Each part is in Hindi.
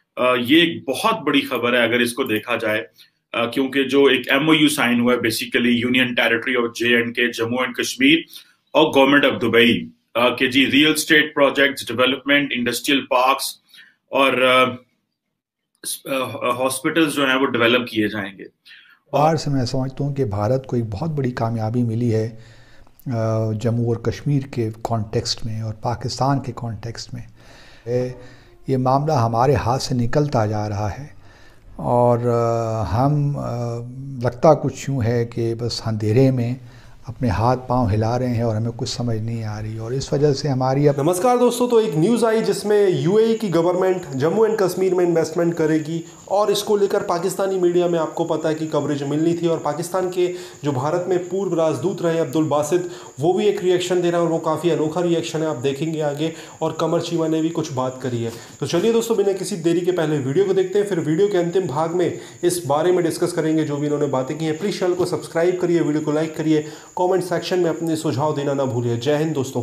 ये एक बहुत बड़ी खबर है अगर इसको देखा जाए, क्योंकि जो एक एमओयू साइन हुआ है basically union territory of J and K, Jammu and Kashmir और गवर्नमेंट ऑफ दुबई के जी real estate projects, development, industrial parks और हॉस्पिटल्स जो हैं वो डेवलप किए जाएंगे। बाहर से मैं समझता हूँ कि भारत को एक बहुत बड़ी कामयाबी मिली है जम्मू और कश्मीर के कॉन्टेक्स्ट में और पाकिस्तान के कॉन्टेक्स्ट में। ये मामला हमारे हाथ से निकलता जा रहा है और हम लगता कुछ यूँ है कि बस अंधेरे में अपने हाथ पांव हिला रहे हैं और हमें कुछ समझ नहीं आ रही, और इस वजह से हमारी नमस्कार दोस्तों, तो एक न्यूज़ आई जिसमें यूएई की गवर्नमेंट जम्मू एंड कश्मीर में इन्वेस्टमेंट करेगी और इसको लेकर पाकिस्तानी मीडिया में आपको पता है कि कवरेज मिलनी थी। और पाकिस्तान के जो भारत में पूर्व राजदूत रहे अब्दुल बासित, वो भी एक रिएक्शन दे रहे हैं और वो काफ़ी अनोखा रिएक्शन है, आप देखेंगे आगे। और कमर चीमा ने भी कुछ बात करी है। तो चलिए दोस्तों, बिना किसी देरी के पहले वीडियो को देखते हैं, फिर वीडियो के अंतिम भाग में इस बारे में डिस्कस करेंगे जो भी इन्होंने बातें की हैं। प्लीज़ चैनल को सब्सक्राइब करिए, वीडियो को लाइक करिए, कमेंट सेक्शन में अपने सुझाव देना ना भूलिए। जय हिंद दोस्तों।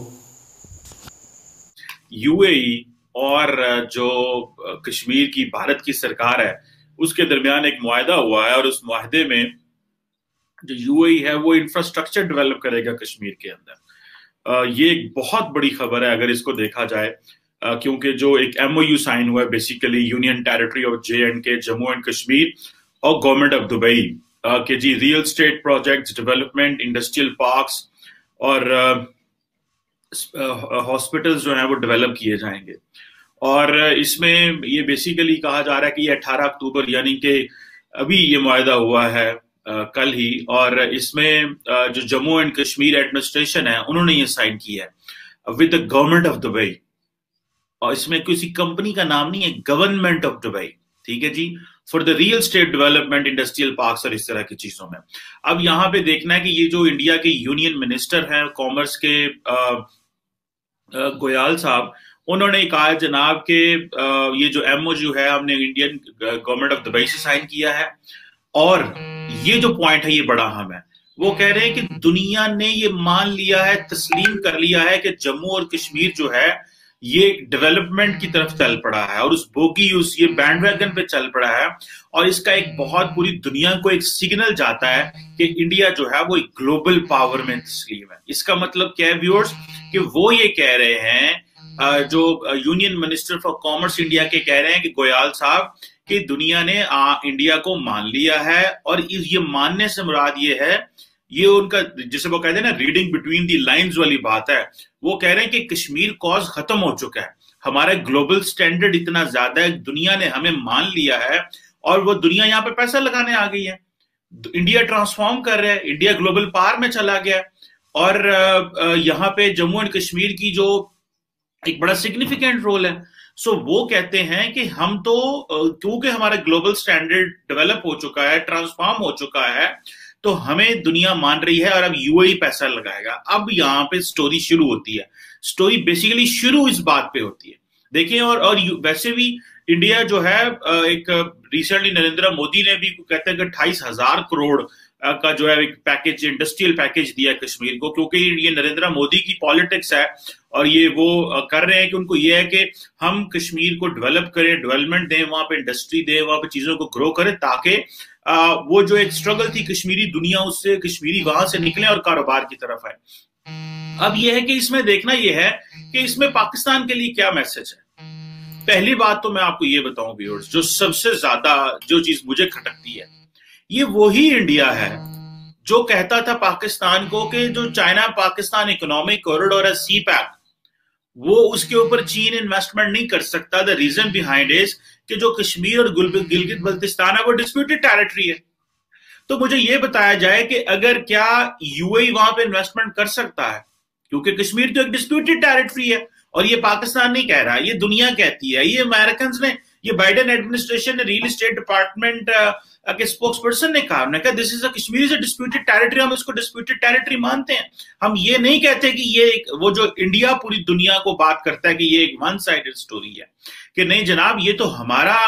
यूएई और जो कश्मीर की भारत की सरकार है उसके दरमियान एक मुआहदा हुआ है और उस मुआहदे में जो यूएई है वो इंफ्रास्ट्रक्चर डेवलप करेगा कश्मीर के अंदर। ये एक बहुत बड़ी खबर है अगर इसको देखा जाए, क्योंकि जो एक एमओयू साइन हुआ है basically union territory of J and K, Jammu and Kashmir और गवर्नमेंट ऑफ दुबई के जी real estate projects, development, industrial parks और हॉस्पिटल्स जो हैं वो डेवलप किए जाएंगे। और इसमें ये बेसिकली कहा जा रहा है कि ये 18 अक्टूबर यानी कि अभी ये मुआहदा हुआ है कल ही, और इसमें जो जम्मू एंड कश्मीर एडमिनिस्ट्रेशन है उन्होंने ये साइन किया है with the government of Dubai. और इसमें किसी कंपनी का नाम नहीं है, गवर्नमेंट ऑफ दुबई, ठीक है जी, for the real estate development, industrial parks और इस तरह की चीजों में। अब यहाँ पे देखना है कि ये जो इंडिया के यूनियन मिनिस्टर हैं कॉमर्स के गोयल साहब, उन्होंने कहा जनाब के ये जो एमओयू है हमने इंडियन गवर्नमेंट ऑफ दुबई से साइन किया है, और ये जो पॉइंट है ये बड़ा अहम है। वो कह रहे हैं कि दुनिया ने ये मान लिया है, तस्लीम कर लिया है कि जम्मू और कश्मीर जो है ये डेवलपमेंट की तरफ चल पड़ा है और उस बोगी उस ये बैंडवैगन पे चल पड़ा है, और इसका एक बहुत पूरी दुनिया को एक सिग्नल जाता है कि इंडिया जो है वो एक ग्लोबल पावर में तस्लीम है। इसका मतलब क्या है व्यूअर्स, कि वो ये कह रहे हैं, जो union minister for commerce India के कह रहे हैं कि गोयल साहब कि दुनिया ने इंडिया को मान लिया है, और ये मानने से मुराद ये है, ये उनका जिसे वो कहते हैं ना रीडिंग बिटवीन दी लाइंस वाली बात है। वो कह रहे हैं कि कश्मीर कॉज खत्म हो चुका है, हमारा ग्लोबल स्टैंडर्ड इतना ज्यादा है, दुनिया ने हमें मान लिया है और वो दुनिया यहाँ पे पैसा लगाने आ गई है। इंडिया ट्रांसफॉर्म कर रहा है, इंडिया ग्लोबल पावर में चला गया, और यहाँ पे जम्मू एंड कश्मीर की जो एक बड़ा सिग्निफिकेंट रोल है। सो वो कहते हैं कि हम तो क्योंकि हमारा ग्लोबल स्टैंडर्ड डेवलप हो चुका है, ट्रांसफॉर्म हो चुका है, तो हमें दुनिया मान रही है और अब यूएई पैसा लगाएगा। अब यहाँ पे स्टोरी शुरू होती है। स्टोरी बेसिकली शुरू इस बात पे होती है, देखिए। और वैसे भी इंडिया जो है एक रिसेंटली नरेंद्र मोदी ने भी कहते हैं कि 28,000 करोड़ का जो है एक पैकेज, इंडस्ट्रियल पैकेज दिया है कश्मीर को, क्योंकि ये नरेंद्र मोदी की पॉलिटिक्स है और ये वो कर रहे हैं कि उनको ये है कि हम कश्मीर को डेवलप करें, डेवलपमेंट दें, वहां पे इंडस्ट्री दें, वहां पे चीजों को ग्रो करें, ताकि वो जो एक स्ट्रगल थी कश्मीरी दुनिया, उससे कश्मीरी वहां से निकले और कारोबार की तरफ आए। अब यह है कि इसमें देखना यह है कि इसमें पाकिस्तान के लिए क्या मैसेज है। पहली बात तो मैं आपको ये बताऊं व्यूअर्स, जो सबसे ज्यादा जो चीज मुझे खटकती है, ये वही इंडिया है जो कहता था पाकिस्तान को कि जो चाइना पाकिस्तान इकोनॉमिक कॉरिडोर है, सी पैक, वो उसके ऊपर चीन इन्वेस्टमेंट नहीं कर सकता। द रीजन बिहाइंड इज कि जो कश्मीर और गिलगित बल्तिस्तान है वो डिस्प्यूटेड टेरिटरी है। तो मुझे ये बताया जाए कि अगर क्या यूएई वहां पे इन्वेस्टमेंट कर सकता है, क्योंकि कश्मीर तो एक डिस्प्यूटेड टेरिटरी है, और ये पाकिस्तान नहीं कह रहा, ये दुनिया कहती है, ये अमेरिकन ने, ये बाइडेन एडमिनिस्ट्रेशन ने, रियल एस्टेट डिपार्टमेंट के स्पोक्स पर्सन ने कहा, उन्होंने कहा this is a Kashmir is a disputed territory, हम इसको डिस्प्यूटेड टेरिटरी मानते हैं। हम ये नहीं कहते कि ये एक वो जो इंडिया पूरी दुनिया को बात करता है कि ये एक वन साइडेड स्टोरी है, कि नहीं जनाब ये तो हमारा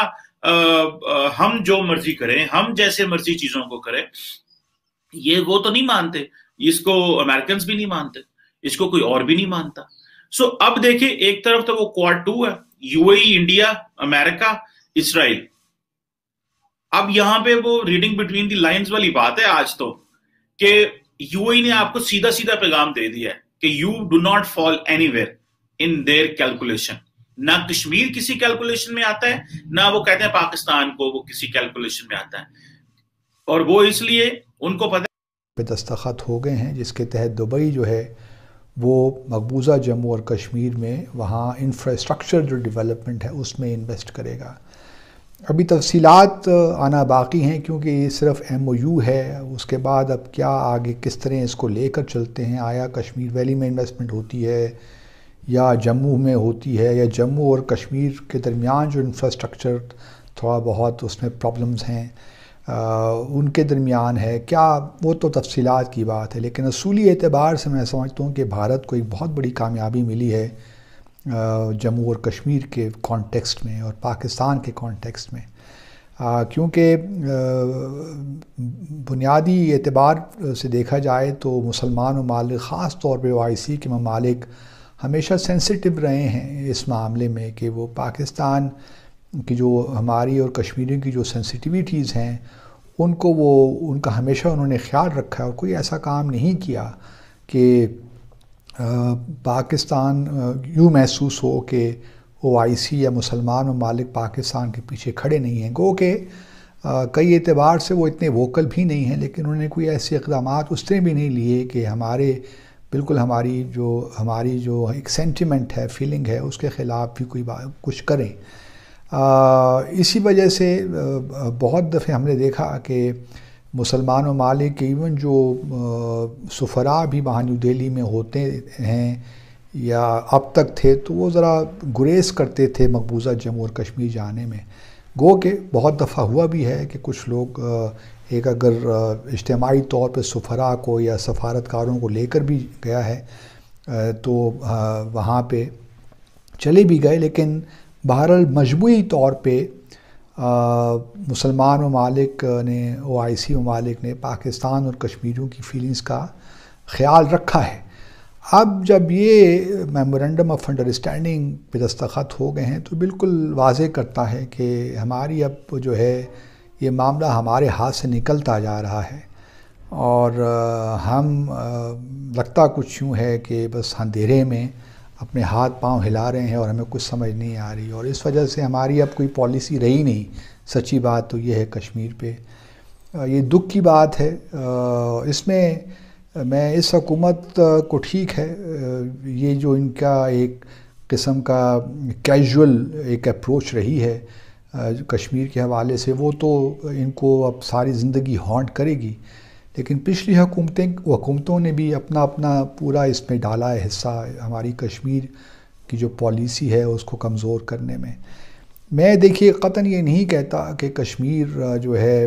हम जो मर्जी करें, हम जैसे मर्जी चीजों को करें, ये वो तो नहीं मानते, इसको अमेरिकन भी नहीं मानते, इसको कोई और भी नहीं मानता। सो अब देखिए, एक तरफ तो वो क्वाड 2 है, यूएई, इंडिया, अमेरिका, इसराइल। अब यहां पे वो रीडिंग बिटवीन द लाइंस वाली बात है आज तो, कि यूएई ने आपको सीधा सीधा पैगाम दे दिया है कि you do not fall anywhere in their calculation. ना कश्मीर किसी कैलकुलेशन में आता है, ना वो कहते हैं पाकिस्तान को वो किसी कैलकुलेशन में आता है, और वो इसलिए उनको पता पे दस्तखत हो गए हैं जिसके तहत दुबई जो है वो मकबूजा जम्मू और कश्मीर में वहाँ इंफ्रास्ट्रक्चर जो डेवलपमेंट है उसमें इन्वेस्ट करेगा। अभी तफसीलात आना बाकी हैं क्योंकि ये सिर्फ MOU है। उसके बाद अब क्या आगे किस तरह इसको लेकर चलते हैं, आया कश्मीर वैली में इन्वेस्टमेंट होती है या जम्मू में होती है, या जम्मू और कश्मीर के दरमियान जो इंफ्रास्ट्रक्चर थोड़ा बहुत उसमें प्रॉब्लम्स हैं उनके दरमियान है क्या, वो तो तफसीलात की बात है। लेकिन असूली एतबार से मैं समझता हूँ कि भारत को एक बहुत बड़ी कामयाबी मिली है जम्मू और कश्मीर के कॉन्टेक्स्ट में और पाकिस्तान के कॉन्टेक्स्ट में, क्योंकि बुनियादी एतबार से देखा जाए तो मुसलमान ममालिक ख़ास तौर पे OIC के ममालिक हमेशा सेंसिटिव रहे हैं इस मामले में कि वो पाकिस्तान की जो हमारी और कश्मीरियों की जो सेंसिटिविटीज़ हैं उनको उनका हमेशा उन्होंने ख्याल रखा है और कोई ऐसा काम नहीं किया कि पाकिस्तान यूँ महसूस हो कि OIC या मुसलमान ममालिक पाकिस्तान के पीछे खड़े नहीं हैं। गो के कई एतबार से वो इतने वोकल भी नहीं हैं, लेकिन उन्होंने कोई ऐसे इक़दामात उस तरह भी नहीं लिए कि बिल्कुल हमारी जो एक सेंटिमेंट है, फीलिंग है, उसके ख़िलाफ़ भी कोई कुछ करें। इसी वजह से बहुत दफ़े हमने देखा कि मुसलमान ममालिक के इवन जो सफ़रा भी वहाँ न्यू दिल्ली में होते हैं या अब तक थे, तो वो ज़रा गुरेज करते थे मकबूजा जम्मू और कश्मीर जाने में। गो के बहुत दफ़ा हुआ भी है कि कुछ लोग एक अगर इज्तिमाई तौर पर सफ़रा को या सफारतकारों को लेकर भी गया है तो वहाँ पे चले भी गए, लेकिन बहरहाल मजमूई तौर पे मुसलमान ममालिक ने OIC ममालिक ने पाकिस्तान और कश्मीरियों की फ़ीलिंग्स का ख़्याल रखा है। अब जब ये मेमोरेंडम ऑफ अंडरस्टैंडिंग पे दस्तखत हो गए हैं तो बिल्कुल वाज़े करता है कि हमारी अब जो है ये मामला हमारे हाथ से निकलता जा रहा है और हम लगता कुछ यूँ है कि बस अंधेरे में अपने हाथ पांव हिला रहे हैं और हमें कुछ समझ नहीं आ रही, और इस वजह से हमारी अब कोई पॉलिसी रही नहीं। सच्ची बात तो ये है कश्मीर पे, ये दुख की बात है। इसमें मैं इस हुकूमत को ठीक है ये जो इनका एक किस्म का कैजुअल एक अप्रोच रही है कश्मीर के हवाले से, वो तो इनको अब सारी ज़िंदगी हॉन्ट करेगी। लेकिन पिछली हुकूमतों ने भी अपना पूरा इसमें डाला है हिस्सा, हमारी कश्मीर की जो पॉलिसी है उसको कमज़ोर करने में। मैं देखिए क़तन ये नहीं कहता कि कश्मीर जो है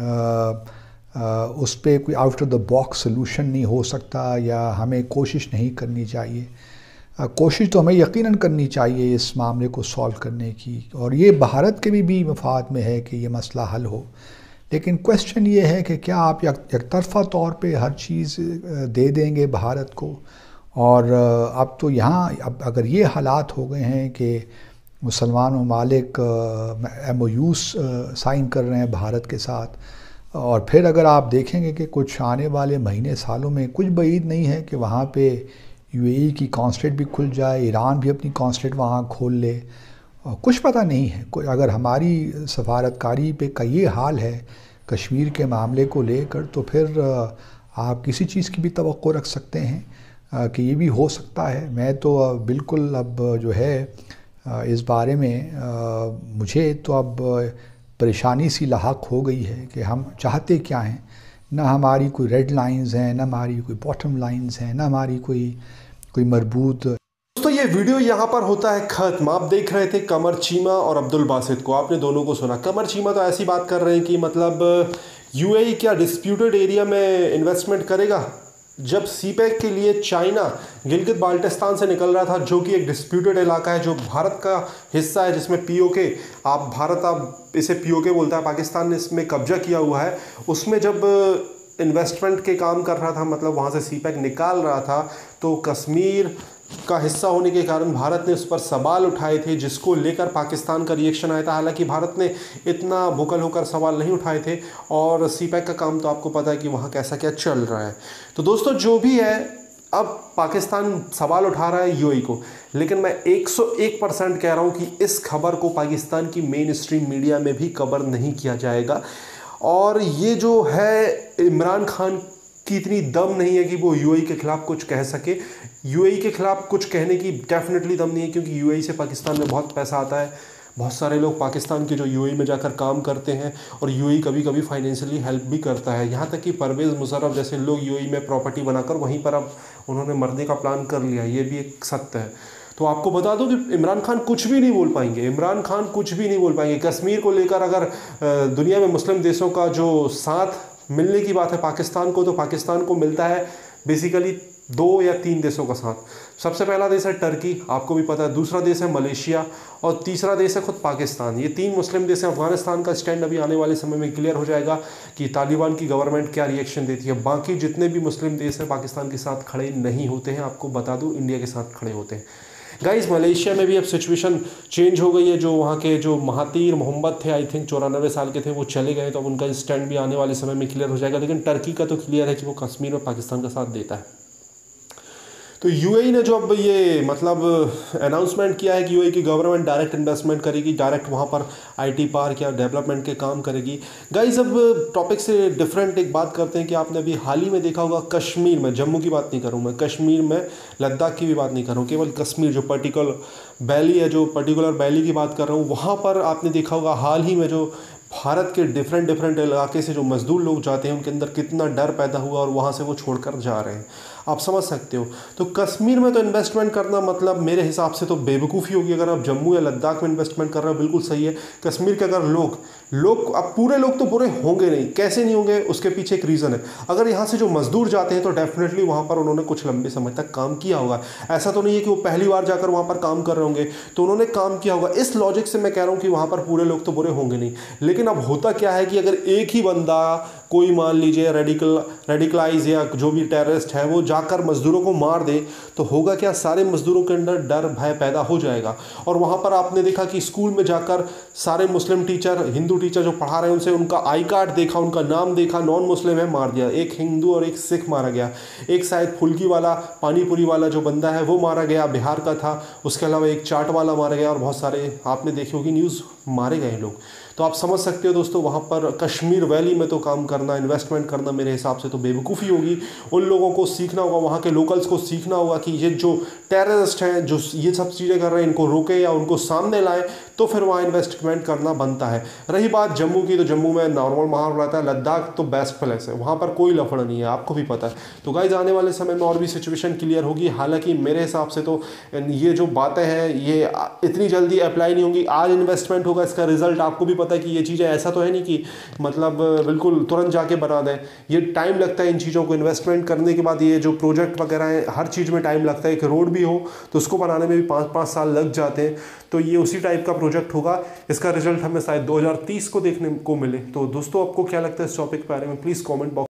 उस पर कोई out of the box solution नहीं हो सकता या हमें कोशिश नहीं करनी चाहिए। कोशिश तो हमें यकीनन करनी चाहिए इस मामले को सॉल्व करने की, और ये भारत के भी मफाद में है कि ये मसला हल हो। लेकिन क्वेश्चन ये है कि क्या आप एकतरफ़ा तौर पे हर चीज़ दे देंगे भारत को, और अब तो यहाँ अब अगर ये हालात हो गए हैं कि मुसलमान ममालिक MOUs साइन कर रहे हैं भारत के साथ, और फिर अगर आप देखेंगे कि कुछ आने वाले महीने सालों में कुछ बईद नहीं है कि वहाँ पे UAE की कॉन्सुलेट भी खुल जाए, ईरान भी अपनी कॉन्सुलेट वहाँ खोल ले, कुछ पता नहीं है। अगर हमारी सफारतकारी पे का ये हाल है कश्मीर के मामले को लेकर, तो फिर आप किसी चीज़ की भी तवक्को रख सकते हैं कि ये भी हो सकता है। मैं तो बिल्कुल अब जो है इस बारे में मुझे तो अब परेशानी सी लाहक हो गई है कि हम चाहते क्या हैं। ना हमारी कोई रेड लाइंस हैं, ना हमारी कोई बॉटम लाइंस हैं, ना हमारी कोई मरबूत। दोस्तों ये वीडियो यहाँ पर होता है ख़त्म। आप देख रहे थे कमर चीमा और अब्दुल बासित को, आपने दोनों को सुना। कमर चीमा तो ऐसी बात कर रहे हैं कि मतलब UAE क्या डिस्प्यूटेड एरिया में इन्वेस्टमेंट करेगा, जब CPEC के लिए चाइना गिलगित बाल्टिस्तान से निकल रहा था, जो कि एक डिस्प्यूटेड इलाका है, जो भारत का हिस्सा है, जिसमें POK आप इसे POK बोलता है, पाकिस्तान ने इसमें कब्जा किया हुआ है। उसमें जब इन्वेस्टमेंट के काम कर रहा था, मतलब वहाँ से CPEC निकाल रहा था, तो कश्मीर का हिस्सा होने के कारण भारत ने उस पर सवाल उठाए थे, जिसको लेकर पाकिस्तान का रिएक्शन आया था। हालांकि भारत ने इतना वोकल होकर सवाल नहीं उठाए थे, और सीपैक का काम तो आपको पता है कि वहाँ कैसा क्या चल रहा है। तो दोस्तों जो भी है, अब पाकिस्तान सवाल उठा रहा है यूएई को, लेकिन मैं 101% कह रहा हूँ कि इस खबर को पाकिस्तान की मेन स्ट्रीम मीडिया में भी कवर नहीं किया जाएगा। और ये जो है, इमरान खान की इतनी दम नहीं है कि वो यूएई के खिलाफ कुछ कह सके। यूएई के खिलाफ कुछ कहने की डेफिनेटली दम नहीं है, क्योंकि यूएई से पाकिस्तान में बहुत पैसा आता है। बहुत सारे लोग पाकिस्तान के जो यूएई में जाकर काम करते हैं, और यूएई कभी कभी फाइनेंशियली हेल्प भी करता है। यहाँ तक कि परवेज़ मुशर्रफ जैसे लोग यूएई में प्रॉपर्टी बनाकर वहीं पर अब उन्होंने मरने का प्लान कर लिया, ये भी एक सत्य है। तो आपको बता दूं कि इमरान खान कुछ भी नहीं बोल पाएंगे, इमरान खान कुछ भी नहीं बोल पाएंगे। कश्मीर को लेकर अगर दुनिया में मुस्लिम देशों का जो साथ मिलने की बात है पाकिस्तान को, तो पाकिस्तान को मिलता है बेसिकली 2 या 3 देशों का साथ। सबसे पहला देश है टर्की, आपको भी पता है, दूसरा देश है मलेशिया, और तीसरा देश है खुद पाकिस्तान। ये 3 मुस्लिम देश हैं। अफगानिस्तान का स्टैंड अभी आने वाले समय में क्लियर हो जाएगा कि तालिबान की गवर्नमेंट क्या रिएक्शन देती है। बाकी जितने भी मुस्लिम देश हैं पाकिस्तान के साथ खड़े नहीं होते हैं, आपको बता दूँ इंडिया के साथ खड़े होते हैं। गाइस, मलेशिया में भी अब सिचुएशन चेंज हो गई है। जो वहाँ के जो महातीर मोहम्मद थे, आई थिंक 94 साल के थे, वो चले गए, तो अब उनका स्टैंड भी आने वाले समय में क्लियर हो जाएगा। लेकिन टर्की का तो क्लियर है कि वो कश्मीर में पाकिस्तान का साथ देता है। तो यूएई ने जो अब ये मतलब अनाउंसमेंट किया है कि यूएई की गवर्नमेंट डायरेक्ट इन्वेस्टमेंट करेगी, डायरेक्ट वहाँ पर आईटी पार्क या डेवलपमेंट के काम करेगी। गाइस, अब टॉपिक से डिफरेंट एक बात करते हैं कि आपने अभी हाल ही में देखा होगा कश्मीर में, जम्मू की बात नहीं करूँ मैं, कश्मीर में लद्दाख की भी बात नहीं कर रहा हूँ, केवल कश्मीर जो पर्टिकुलर वैली है, जो पर्टिकुलर वैली की बात कर रहा हूँ, वहाँ पर आपने देखा होगा हाल ही में जो भारत के डिफरेंट इलाके से जो मजदूर लोग जाते हैं, उनके अंदर कितना डर पैदा हुआ, और वहाँ से वो छोड़कर जा रहे हैं। आप समझ सकते हो। तो कश्मीर में तो इन्वेस्टमेंट करना मतलब मेरे हिसाब से तो बेवकूफ़ी होगी। अगर आप जम्मू या लद्दाख में इन्वेस्टमेंट कर रहे हो, बिल्कुल सही है। कश्मीर के अगर लोग अब पूरे लोग तो बुरे होंगे नहीं, कैसे नहीं होंगे, उसके पीछे एक रीज़न है। अगर यहाँ से जो मजदूर जाते हैं तो डेफिनेटली वहाँ पर उन्होंने कुछ लंबे समय तक काम किया होगा। ऐसा तो नहीं है कि वो पहली बार जाकर वहाँ पर काम कर रहे होंगे, तो उन्होंने काम किया होगा। इस लॉजिक से मैं कह रहा हूँ कि वहाँ पर पूरे लोग तो बुरे होंगे नहीं। लेकिन अब होता क्या है कि अगर एक ही बंदा, कोई मान लीजिए रेडिकलाइज या जो भी टेररिस्ट है, वो जाकर मजदूरों को मार दे, तो होगा क्या, सारे मजदूरों के अंदर डर भय पैदा हो जाएगा। और वहाँ पर आपने देखा कि स्कूल में जाकर सारे मुस्लिम टीचर, हिंदू टीचर जो पढ़ा रहे हैं, उनसे उनका आई कार्ड देखा, उनका नाम देखा, नॉन मुस्लिम है, मार दिया। एक हिंदू और एक सिख मारा गया। एक शायद फुल्की वाला, पानीपुरी वाला जो बंदा है वो मारा गया, बिहार का था। उसके अलावा एक चाट वाला मारा गया, और बहुत सारे आपने देखी होगी न्यूज़, मारे गए लोग। तो आप समझ सकते हो दोस्तों, वहाँ पर कश्मीर वैली में तो काम करना, इन्वेस्टमेंट करना मेरे हिसाब से तो बेवकूफ़ी होगी। उन लोगों को सीखना होगा, वहाँ के लोकल्स को सीखना होगा कि ये जो टेररिस्ट हैं, जो ये सब चीज़ें कर रहे हैं, इनको रोके या उनको सामने लाए, तो फिर वहाँ इन्वेस्टमेंट करना बनता है। रही बात जम्मू की, तो जम्मू में नॉर्मल माहौल रहता है। लद्दाख तो बेस्ट प्लेस है, वहाँ पर कोई लफड़ा नहीं है, आपको भी पता है। तो गाइस, आने वाले समय में और भी सिचुएशन क्लियर होगी। हालांकि मेरे हिसाब से तो ये जो बातें हैं ये इतनी जल्दी अप्लाई नहीं होंगी। आज इन्वेस्टमेंट होगा, इसका रिजल्ट आपको भी पता है कि ये चीज़ें ऐसा तो है नहीं कि मतलब बिल्कुल तुरंत जाके बना दें। ये टाइम लगता है इन चीज़ों को इन्वेस्टमेंट करने के बाद। ये जो प्रोजेक्ट वगैरह है, हर चीज़ में टाइम लगता है। एक रोड भी हो तो उसको बनाने में भी 5-5 साल लग जाते हैं। तो ये उसी टाइप का प्रोजेक्ट होगा। इसका रिजल्ट हमें शायद 2030 को देखने को मिले। तो दोस्तों, आपको क्या लगता है इस टॉपिक के बारे में, प्लीज़ कॉमेंट बॉक्स